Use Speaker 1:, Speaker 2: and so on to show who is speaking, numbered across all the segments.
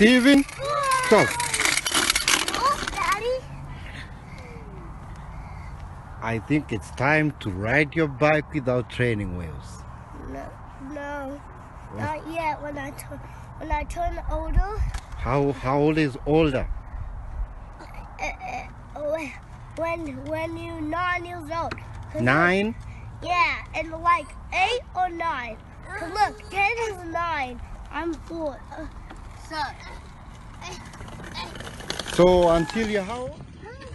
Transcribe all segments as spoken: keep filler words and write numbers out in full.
Speaker 1: Steven, stop.
Speaker 2: Oh, Daddy.
Speaker 1: I think it's time to ride your bike without training wheels.
Speaker 2: No, no, not yet. When I turn, when I turn older.
Speaker 1: How how old is older?
Speaker 2: Uh, uh, when when you're nine years old.
Speaker 1: Nine?
Speaker 2: Look, yeah, and like eight or nine. Cause look, ten is nine. I'm four. Uh, so.
Speaker 1: So until you're how old?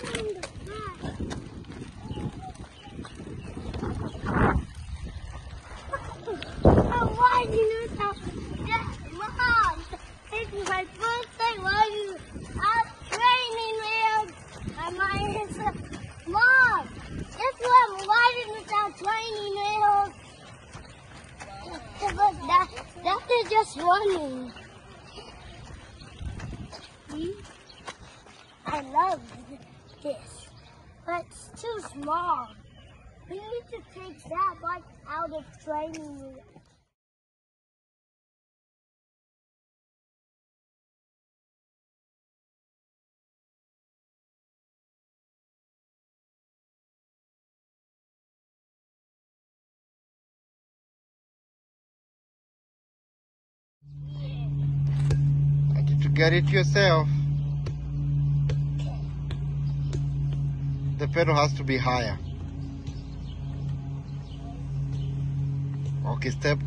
Speaker 2: Why do you tell Mom? It's my birthday. Why are you out training wheels? And my answer, Mom, guess what? I'm riding without training wheels. Look, that, that is just running. See? I love this, but it's too small. We need to take that bike out of training wheels.
Speaker 1: I need to get it yourself. The pedal has to be higher. Okay, step.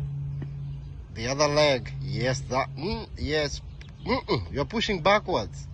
Speaker 1: The other leg. Yes, that. Mm, yes. Mm-mm, you're pushing backwards.